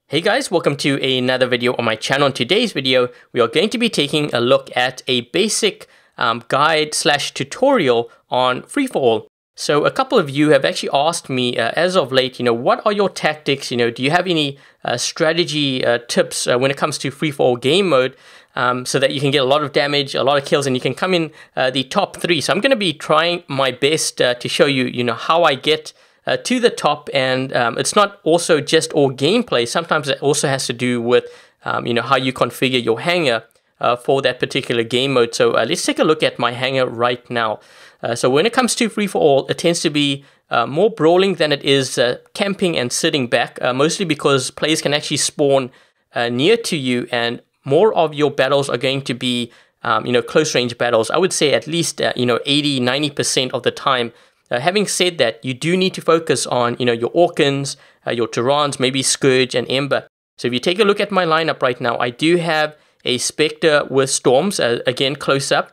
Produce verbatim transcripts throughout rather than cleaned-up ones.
Hey guys, welcome to another video on my channel. In today's video, we are going to be taking a look at a basic um, guide slash tutorial on free-for-all. So a couple of you have actually asked me uh, as of late, you know, what are your tactics? You know, do you have any uh, strategy uh, tips uh, when it comes to free-for-all game mode um, so that you can get a lot of damage, a lot of kills, and you can come in uh, the top three? So I'm going to be trying my best uh, to show you, you know, how I get Uh, to the top, and um, it's not also just all gameplay. Sometimes it also has to do with um, you know, how you configure your hangar uh, for that particular game mode. So uh, let's take a look at my hangar right now. Uh, so when it comes to free-for-all, it tends to be uh, more brawling than it is uh, camping and sitting back, uh, mostly because players can actually spawn uh, near to you, and more of your battles are going to be um, you know, close range battles. I would say at least uh, you know, eighty, ninety percent of the time. Uh, having said that, you do need to focus on, you know, your Orkans, uh, your Tarans, maybe Scourge and Ember. So if you take a look at my lineup right now, I do have a Spectre with Storms, uh, again, close up.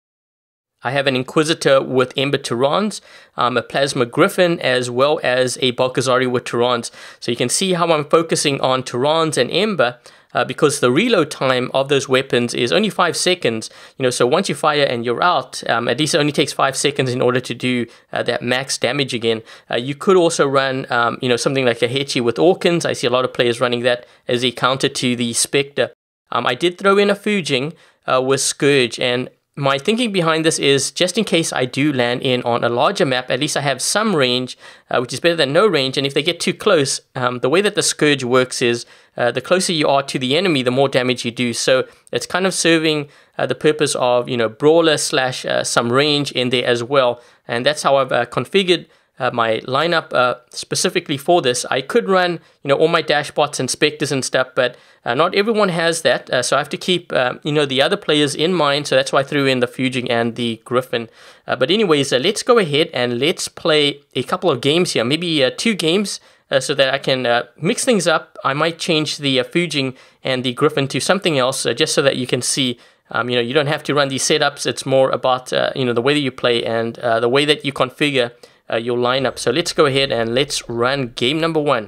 I have an Inquisitor with Ember Tarans, um, a Plasma Griffin, as well as a Balkazari with Tarans. So you can see how I'm focusing on Tarans and Ember, Uh, because the reload time of those weapons is only five seconds. You know, so once you fire and you're out, um, at least it only takes five seconds in order to do uh, that max damage again. Uh, you could also run, um, you know, something like a Hechi with Orkans. I see a lot of players running that as a counter to the Spectre. Um, I did throw in a Fuging uh, with Scourge, and my thinking behind this is just in case I do land in on a larger map, at least I have some range, uh, which is better than no range. And if they get too close, um, the way that the Scourge works is uh, the closer you are to the enemy, the more damage you do. So it's kind of serving uh, the purpose of, you know, brawler slash uh, some range in there as well. And that's how I've uh, configured Uh, my lineup uh, specifically for this. I could run, you know, all my dashbots and specters and stuff, but uh, not everyone has that. Uh, so I have to keep, uh, you know, the other players in mind. So that's why I threw in the Fuging and the Griffin. Uh, but anyways, uh, let's go ahead and let's play a couple of games here, maybe uh, two games, uh, so that I can uh, mix things up. I might change the uh, Fuging and the Griffin to something else, uh, just so that you can see. Um, you know, you don't have to run these setups. It's more about, uh, you know, the way that you play and uh, the way that you configure Uh, your lineup. So let's go ahead and let's run game number one.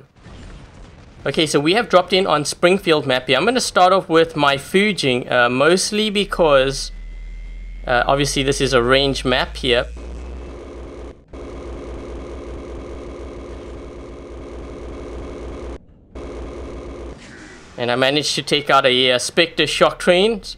Okay, so we have dropped in on Springfield map here. I'm going to start off with my Fuging, uh, mostly because uh, obviously this is a range map here. And I managed to take out a uh, Spectre shock trains.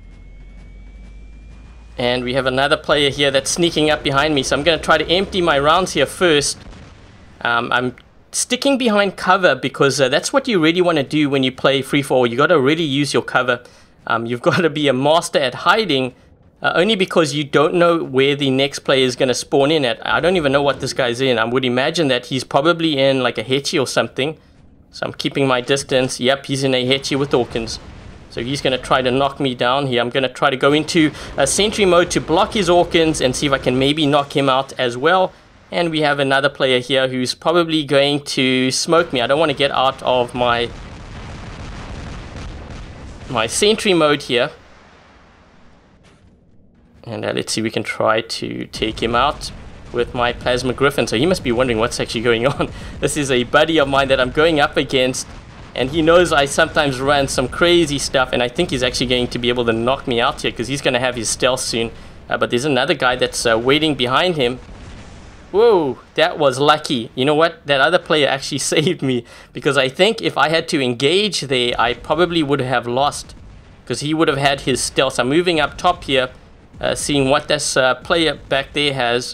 And we have another player here that's sneaking up behind me. So I'm going to try to empty my rounds here first. Um, I'm sticking behind cover because uh, that's what you really want to do when you play free-for-all. You got to really use your cover. Um, you've got to be a master at hiding, uh, only because you don't know where the next player is going to spawn in at. I don't even know what this guy's in. I would imagine that he's probably in like a Hechi or something. So I'm keeping my distance. Yep, he's in a Hechi with Orkans. So he's going to try to knock me down here. I'm going to try to go into a sentry mode to block his Orkans and see if I can maybe knock him out as well. And we have another player here who's probably going to smoke me. I don't want to get out of my, my sentry mode here. And uh, let's see, we can try to take him out with my Plasma Griffin. So he must be wondering what's actually going on. This is a buddy of mine that I'm going up against. And he knows I sometimes run some crazy stuff, and I think he's actually going to be able to knock me out here because he's going to have his stealth soon. Uh, but there's another guy that's uh, waiting behind him. Whoa, that was lucky. You know what? That other player actually saved me, because I think if I had to engage there, I probably would have lost because he would have had his stealth. I'm moving up top here, uh, seeing what this uh, player back there has.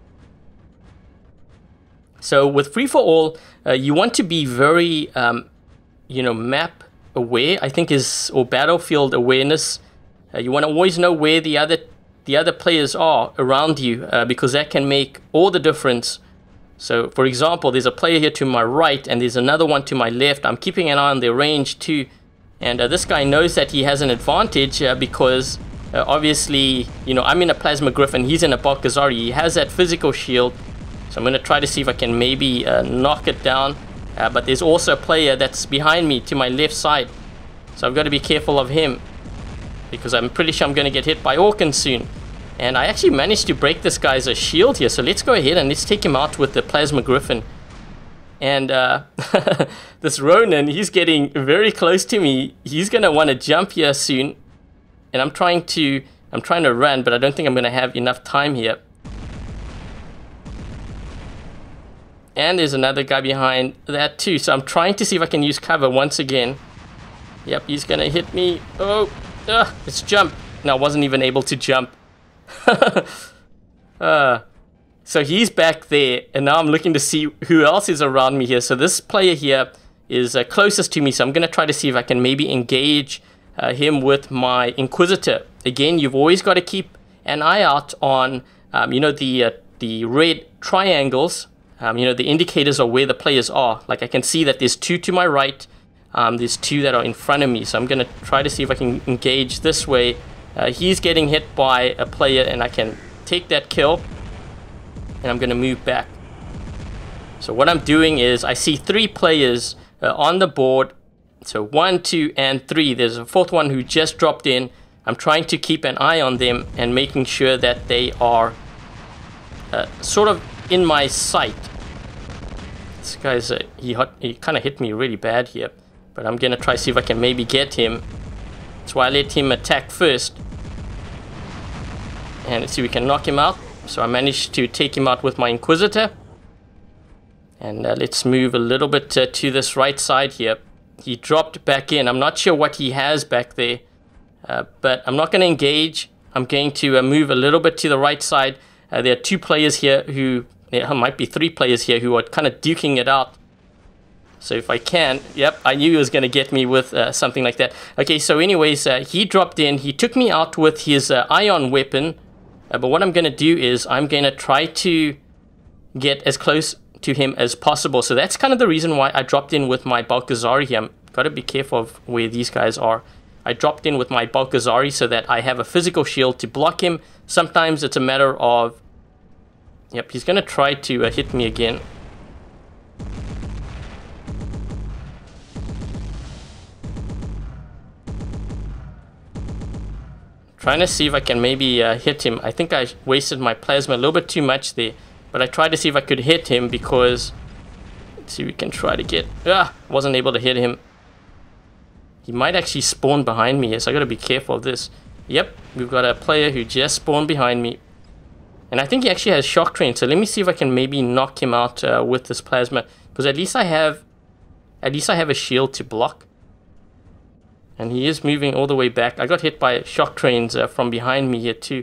So with free-for-all, uh, you want to be very Um, you know, map aware, I think is, or battlefield awareness. Uh, you want to always know where the other the other players are around you, uh, because that can make all the difference. So for example, there's a player here to my right and there's another one to my left. I'm keeping an eye on their range too, and uh, this guy knows that he has an advantage uh, because uh, obviously, you know, I'm in a Plasma Griffin, he's in a Balkazari. He has that physical shield, so I'm going to try to see if I can maybe uh, knock it down. Uh, but there's also a player that's behind me to my left side. So I've got to be careful of him, because I'm pretty sure I'm going to get hit by Orkans soon. And I actually managed to break this guy's uh, shield here. So let's go ahead and let's take him out with the Plasma Griffin. And uh, this Ronin, he's getting very close to me. He's going to want to jump here soon. And I'm trying to I'm trying to run, but I don't think I'm going to have enough time here. And there's another guy behind that too. So I'm trying to see if I can use cover once again. Yep, he's going to hit me. Oh, uh, let's jump. No, I wasn't even able to jump. uh, so he's back there. And now I'm looking to see who else is around me here. So this player here is uh, closest to me. So I'm going to try to see if I can maybe engage uh, him with my Inquisitor. Again, you've always got to keep an eye out on, um, you know, the, uh, the red triangles. Um, you know, the indicators of where the players are. Like I can see that there's two to my right. Um, there's two that are in front of me. So I'm going to try to see if I can engage this way. Uh, he's getting hit by a player and I can take that kill. And I'm going to move back. So what I'm doing is I see three players uh, on the board. So one, two, and three. There's a fourth one who just dropped in. I'm trying to keep an eye on them and making sure that they are uh, sort of in my sight. This guy's, uh, he, he kind of hit me really bad here. But I'm going to try to see if I can maybe get him. That's why I let him attack first. And let's see if we can knock him out. So I managed to take him out with my Inquisitor. And uh, let's move a little bit uh, to this right side here. He dropped back in. I'm not sure what he has back there. Uh, but I'm not going to engage. I'm going to uh, move a little bit to the right side. Uh, there are two players here who... There might be three players here who are kind of duking it out. So if I can, yep, I knew he was going to get me with uh, something like that. Okay, so anyways, uh, he dropped in. He took me out with his uh, ion weapon. Uh, but what I'm going to do is I'm going to try to get as close to him as possible. So that's kind of the reason why I dropped in with my Balkazari here. I've got to be careful of where these guys are. I dropped in with my Balkazari so that I have a physical shield to block him. Sometimes it's a matter of... Yep, he's going to try to uh, hit me again. Trying to see if I can maybe uh, hit him. I think I wasted my plasma a little bit too much there. But I tried to see if I could hit him because... Let's see if we can try to get... Ah, wasn't able to hit him. He might actually spawn behind me here, so I got to be careful of this. Yep, we've got a player who just spawned behind me. And I think he actually has shock train, so let me see if I can maybe knock him out uh, with this plasma. Because at least I have... At least I have a shield to block. And he is moving all the way back. I got hit by shock trains uh, from behind me here too.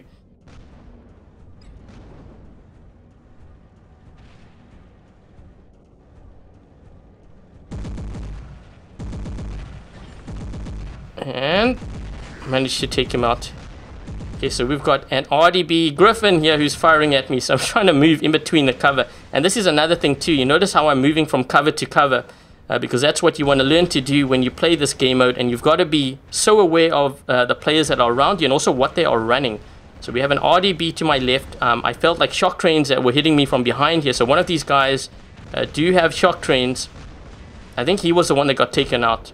And managed to take him out. Okay, so we've got an R D B Griffin here who's firing at me. So I'm trying to move in between the cover. And this is another thing too. You notice how I'm moving from cover to cover. Uh, because that's what you want to learn to do when you play this game mode. And you've got to be so aware of uh, the players that are around you and also what they are running. So we have an R D B to my left. Um, I felt like shock trains that were hitting me from behind here. So one of these guys uh, do have shock trains. I think he was the one that got taken out.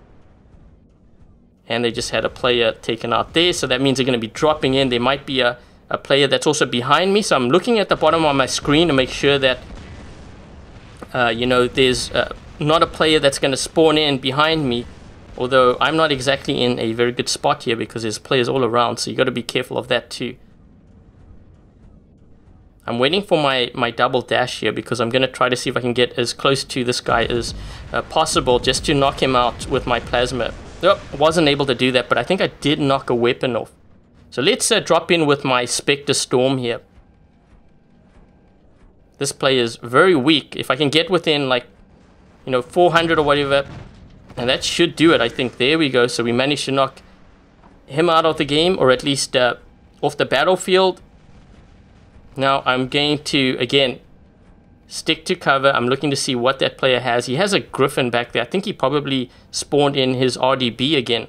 And they just had a player taken out there. So that means they're going to be dropping in. There might be a, a player that's also behind me. So I'm looking at the bottom of my screen to make sure that, uh, you know, there's uh, not a player that's going to spawn in behind me. Although I'm not exactly in a very good spot here because there's players all around. So you got to be careful of that too. I'm waiting for my, my double dash here because I'm going to try to see if I can get as close to this guy as uh, possible just to knock him out with my plasma. Oh, wasn't able to do that, but I think I did knock a weapon off. So let's uh, drop in with my Spectre Storm here. This player is very weak. If I can get within like, you know, four hundred or whatever, and that should do it, I think. There we go. So we managed to knock him out of the game, or at least uh, off the battlefield. Now I'm going to, again, stick to cover. I'm looking to see what that player has. He has a Griffin back there. I think he probably spawned in his R D B again.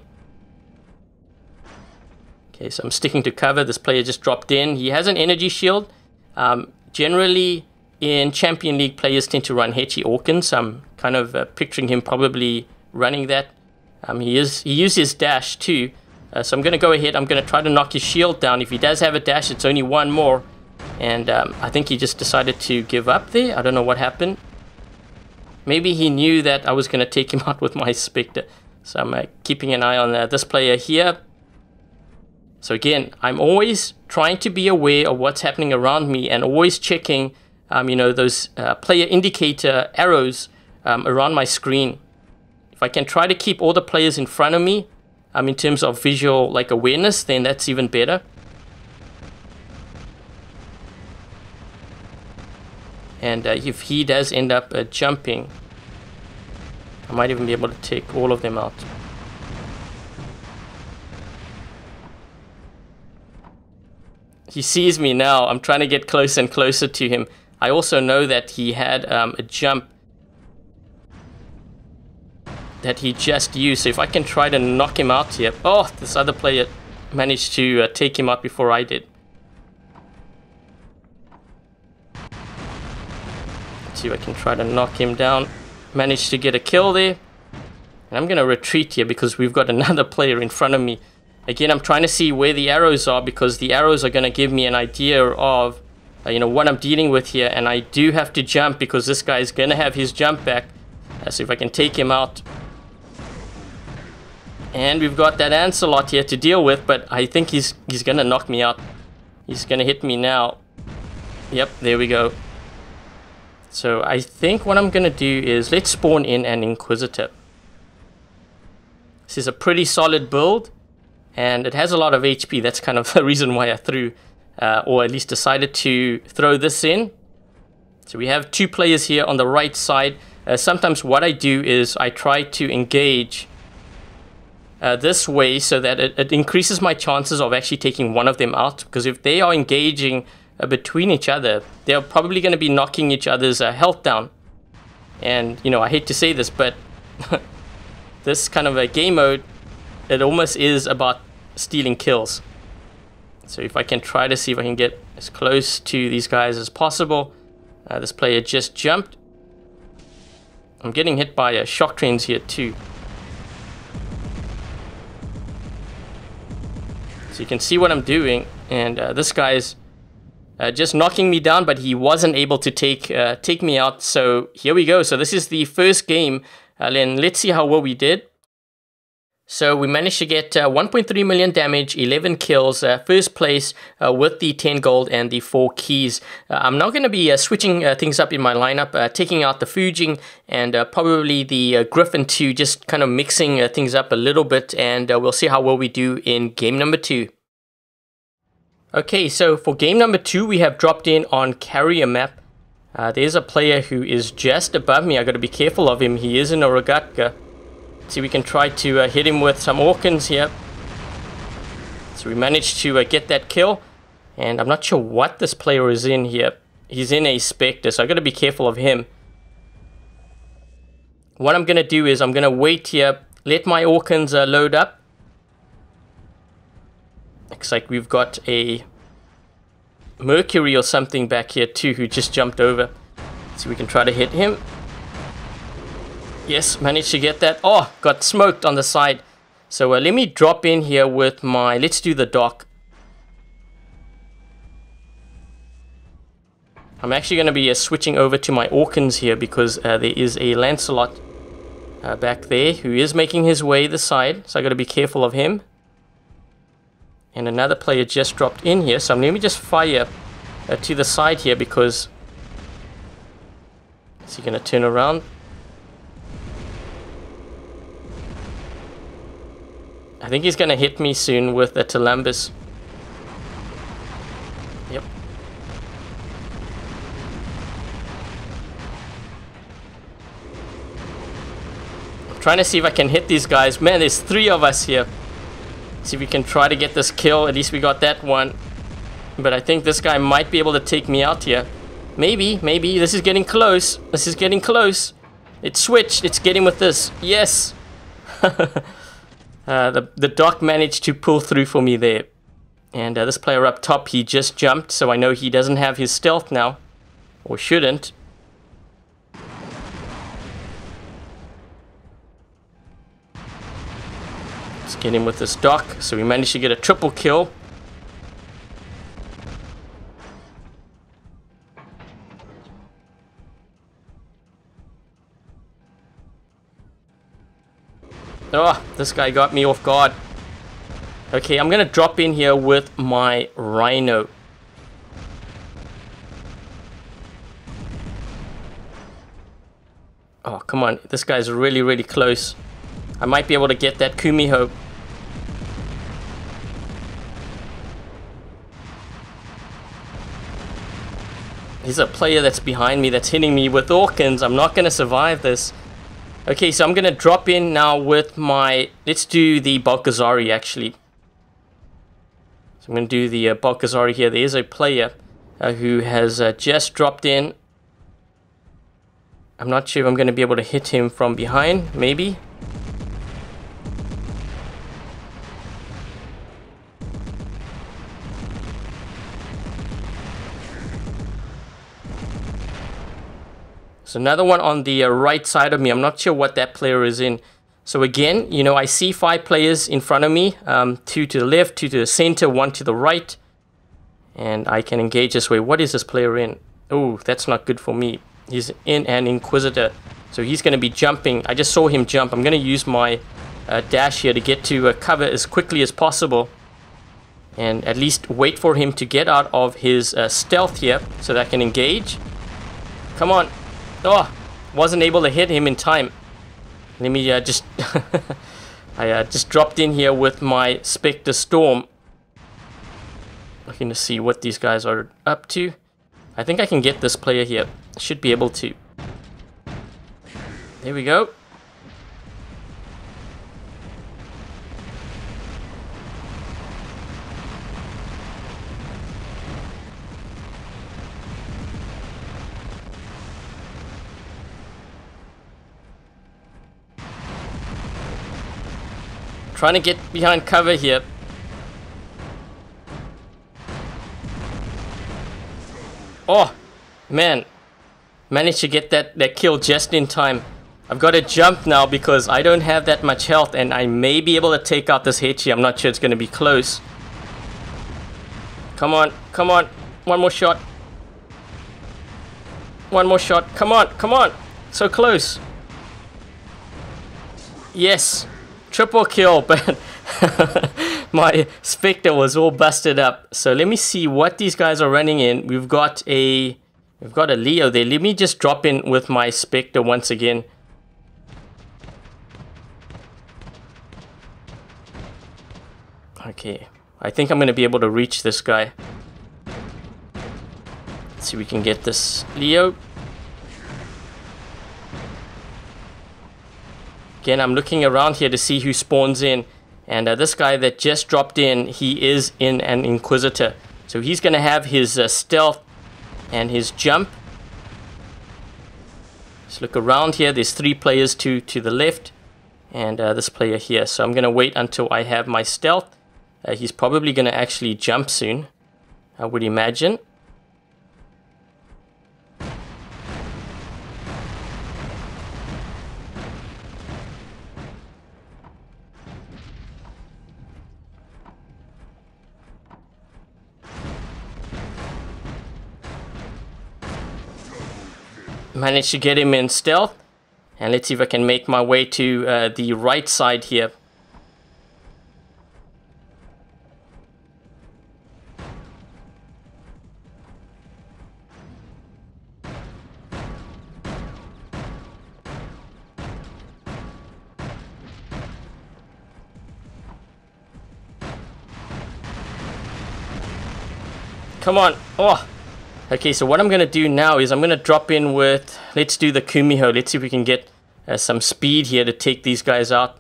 Okay, so I'm sticking to cover. This player just dropped in. He has an energy shield. Um, generally, in Champion League, players tend to run Hetchy Orkans. So I'm kind of uh, picturing him probably running that. Um, he is he used his dash too. Uh, so I'm going to go ahead. I'm going to try to knock his shield down. If he does have a dash, it's only one more. And um, I think he just decided to give up there. I don't know what happened. Maybe he knew that I was going to take him out with my Spectre. So I'm uh, keeping an eye on uh, this player here. So again, I'm always trying to be aware of what's happening around me and always checking, um, you know, those uh, player indicator arrows um, around my screen. If I can try to keep all the players in front of me, um, in terms of visual like awareness, then that's even better. And uh, if he does end up uh, jumping, I might even be able to take all of them out. He sees me now. I'm trying to get closer and closer to him. I also know that he had um, a jump that he just used. So if I can try to knock him out here. Oh, this other player managed to uh, take him out before I did. Let's see if I can try to knock him down. Managed to get a kill there. And I'm going to retreat here because we've got another player in front of me. Again, I'm trying to see where the arrows are because the arrows are going to give me an idea of, uh, you know, what I'm dealing with here. And I do have to jump because this guy is going to have his jump back. Uh, so if I can take him out. And we've got that Ancelot here to deal with, but I think he's he's going to knock me out. He's going to hit me now. Yep, there we go. So I think what I'm going to do is let's spawn in an Inquisitor. This is a pretty solid build. And it has a lot of H P. That's kind of the reason why I threw, uh, or at least decided to throw this in. So we have two players here on the right side. Uh, sometimes what I do is I try to engage uh, this way so that it, it increases my chances of actually taking one of them out. Because if they are engaging uh, between each other, they're probably going to be knocking each other's uh, health down. And, you know, I hate to say this, but this kind of a game mode, it almost is about stealing kills. So if I can try to see if I can get as close to these guys as possible. Uh, this player just jumped. I'm getting hit by uh, shock trains here too. So you can see what I'm doing. And uh, this guy's uh, just knocking me down, but he wasn't able to take uh, take me out. So here we go. So this is the first game. Uh, then let's see how well we did. So we managed to get uh, one point three million damage, eleven kills, uh, first place uh, with the ten gold and the four keys. Uh, I'm now going to be uh, switching uh, things up in my lineup, uh, taking out the Fujing and uh, probably the uh, Griffin too, just kind of mixing uh, things up a little bit, and uh, we'll see how well we do in game number two. Okay, so for game number two, we have dropped in on Carrier Map. Uh, there's a player who is just above me. I got to be careful of him. He is in a Rogatka. See, we can try to uh, hit him with some Orkans here. So we managed to uh, get that kill. And I'm not sure what this player is in here. He's in a Spectre, so I've got to be careful of him. What I'm going to do is I'm going to wait here, let my Orkans uh, load up. Looks like we've got a Mercury or something back here too, who just jumped over. So we can try to hit him. Yes, managed to get that. Oh, got smoked on the side. So uh, let me drop in here with my... Let's do the dock. I'm actually going to be uh, switching over to my Orkans here because uh, there is a Lancelot uh, back there who is making his way the side. So I got to be careful of him. And another player just dropped in here. So let me just fire uh, to the side here because... Is he going to turn around? I think he's going to hit me soon with a Telambus. Yep. I'm trying to see if I can hit these guys. Man, there's three of us here. See if we can try to get this kill. At least we got that one. But I think this guy might be able to take me out here. Maybe, maybe. This is getting close. This is getting close. It switched. It's getting with this. Yes. Uh, the, the dock managed to pull through for me there. And uh, this player up top, he just jumped, so I know he doesn't have his stealth now. Or shouldn't. Let's get him with this dock. So we managed to get a triple kill. Oh, this guy got me off guard. Okay, I'm gonna drop in here with my Rhino. Oh, come on. This guy's really, really close. I might be able to get that Kumiho. He's a player that's behind me that's hitting me with Orkans. I'm not gonna survive this. Okay, so I'm gonna drop in now with my... Let's do the Balkazari, actually. So I'm gonna do the uh, Balkazari here. There is a player uh, who has uh, just dropped in. I'm not sure if I'm gonna be able to hit him from behind. Maybe. So another one on the uh, right side of me. I'm not sure what that player is in. So again, you know, I see five players in front of me. Um, two to the left, two to the center, one to the right. And I can engage this way. What is this player in? Oh, that's not good for me. He's in an Inquisitor. So he's going to be jumping. I just saw him jump. I'm going to use my uh, dash here to get to uh, cover as quickly as possible. And at least wait for him to get out of his uh, stealth here so that I can engage. Come on. Oh, wasn't able to hit him in time. Let me uh, just... I uh, just dropped in here with my Spectre Storm. Looking to see what these guys are up to. I think I can get this player here. Should be able to. There we go. Trying to get behind cover here. Oh, man. Managed to get that, that kill just in time. I've got to jump now because I don't have that much health and I may be able to take out this Hechi. I'm not sure it's going to be close. Come on, come on. One more shot. One more shot. Come on, come on. So close. Yes. Triple kill, but my Spectre was all busted up. So let me see what these guys are running in. We've got a we've got a Leo there. Let me just drop in with my Spectre once again. Okay, I think I'm going to be able to reach this guy. Let's see if we can get this Leo. Again, I'm looking around here to see who spawns in. And uh, this guy that just dropped in, he is in an Inquisitor. So he's going to have his uh, stealth and his jump. Let's look around here. There's three players to, to the left. And uh, this player here. So I'm going to wait until I have my stealth. Uh, he's probably going to actually jump soon, I would imagine. Managed to get him in stealth. And let's see if I can make my way to uh, the right side here. Come on. Oh. Okay, so what I'm going to do now is I'm going to drop in with, let's do the Kumiho. Let's see if we can get uh, some speed here to take these guys out.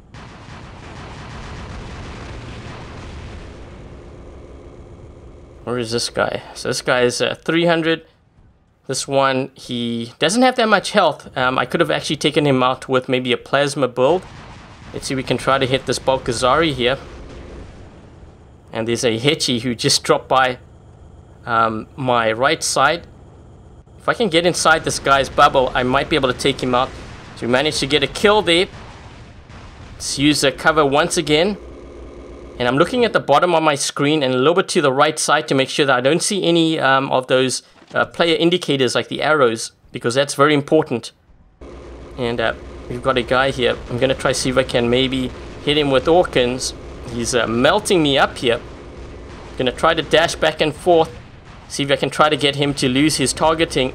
Where is this guy? So this guy is uh, three hundred. This one, he doesn't have that much health. Um, I could have actually taken him out with maybe a plasma build. Let's see if we can try to hit this Balkazari here. And there's a Hechi who just dropped by Um, my right side. If I can get inside this guy's bubble, I might be able to take him out. So we managed to get a kill there. Let's use the cover once again. And I'm looking at the bottom of my screen and a little bit to the right side to make sure that I don't see any um, of those uh, player indicators like the arrows, because that's very important. And uh, we've got a guy here. I'm gonna try see if I can maybe hit him with Orkans. He's uh, melting me up here. Gonna try to dash back and forth. See if I can try to get him to lose his targeting.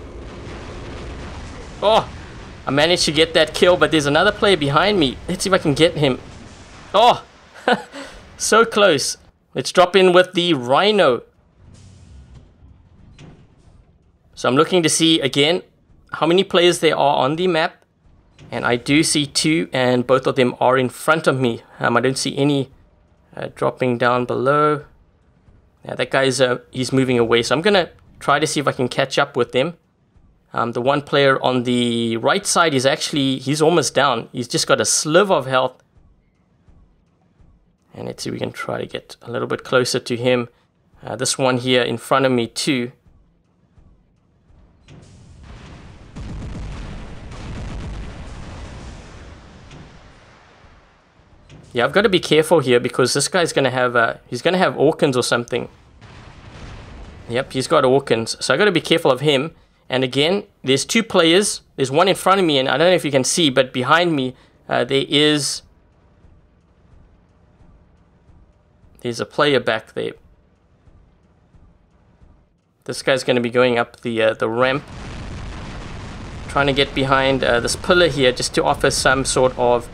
Oh, I managed to get that kill, but there's another player behind me. Let's see if I can get him. Oh, so close. Let's drop in with the Rhino. So I'm looking to see again how many players there are on the map. And I do see two, and both of them are in front of me. Um, I don't see any uh, dropping down below. Yeah, that guy's uh, he's moving away, so I'm gonna try to see if I can catch up with them. Um, the one player on the right side is actually, he's almost down. He's just got a sliver of health. And let's see if we can try to get a little bit closer to him. Uh, this one here in front of me too. Yeah, I've got to be careful here because this guy's going to have, uh, he's going to have Orkans or something. Yep, he's got Orkans. So I've got to be careful of him. And again, there's two players. There's one in front of me, and I don't know if you can see, but behind me, uh, there is... There's a player back there. This guy's going to be going up the, uh, the ramp. Trying to get behind uh, this pillar here just to offer some sort of...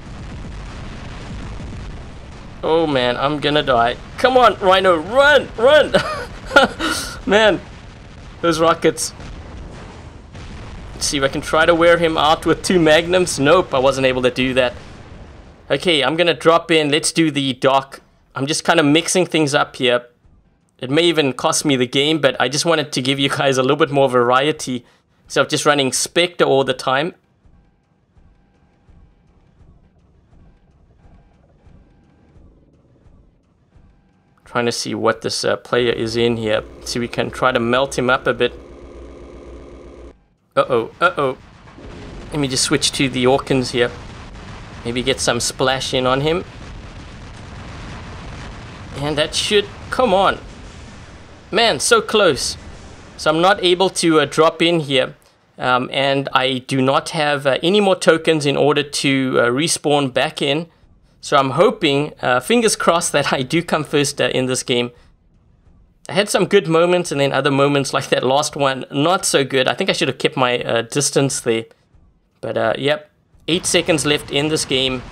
Oh man, I'm gonna die. Come on, Rhino, run, run! Man, those rockets. Let's see if I can try to wear him out with two magnums. Nope, I wasn't able to do that. Okay, I'm gonna drop in. Let's do the dock. I'm just kind of mixing things up here. It may even cost me the game, but I just wanted to give you guys a little bit more variety instead of just running Spectre all the time. Trying to see what this uh, player is in here. See if we can try to melt him up a bit. Uh-oh, uh-oh. Let me just switch to the Orkans here. Maybe get some splash in on him. And that should... Come on. Man, so close. So I'm not able to uh, drop in here. Um, and I do not have uh, any more tokens in order to uh, respawn back in. So I'm hoping, uh, fingers crossed, that I do come first uh, in this game. I had some good moments and then other moments like that last one, not so good. I think I should have kept my uh, distance there. But uh, yep, eight seconds left in this game.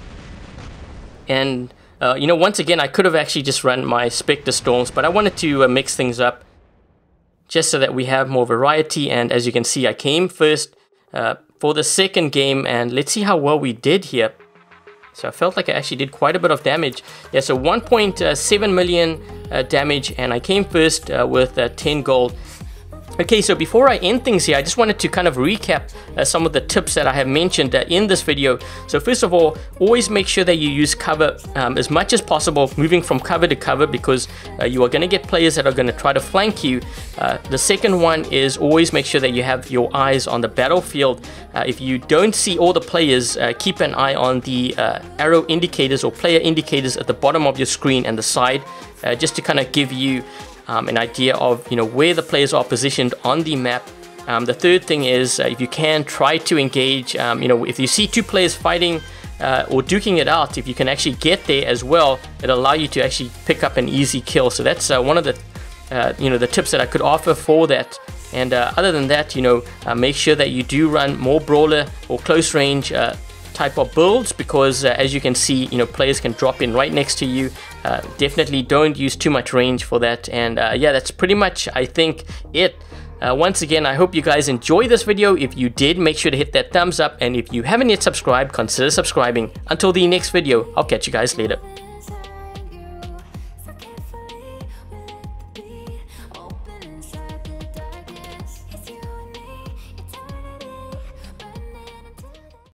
And, uh, you know, once again, I could have actually just run my Spectre Storms, but I wanted to uh, mix things up just so that we have more variety. And as you can see, I came first uh, for the second game, and let's see how well we did here. So I felt like I actually did quite a bit of damage. Yeah, so one point seven million uh, damage, and I came first uh, with uh, ten gold. Okay, so before I end things here, I just wanted to kind of recap uh, some of the tips that I have mentioned uh, in this video. So first of all, always make sure that you use cover um, as much as possible, moving from cover to cover, because uh, you are going to get players that are going to try to flank you. Uh, the second one is always make sure that you have your eyes on the battlefield. Uh, if you don't see all the players, uh, keep an eye on the uh, arrow indicators or player indicators at the bottom of your screen and the side, uh, just to kind of give you Um, an idea of, you know, where the players are positioned on the map. Um, the third thing is, uh, if you can, try to engage, um, you know, if you see two players fighting uh, or duking it out, if you can actually get there as well, it'll allow you to actually pick up an easy kill. So that's uh, one of the, uh, you know, the tips that I could offer for that. And uh, other than that, you know, uh, make sure that you do run more brawler or close range uh, type of builds, because uh, as you can see, you know, players can drop in right next to you. Uh, definitely don't use too much range for that. And uh, yeah, that's pretty much, I think, it. Uh, once again, I hope you guys enjoy this video. If you did, make sure to hit that thumbs up, and if you haven't yet subscribed, consider subscribing. Until the next video, I'll catch you guys later.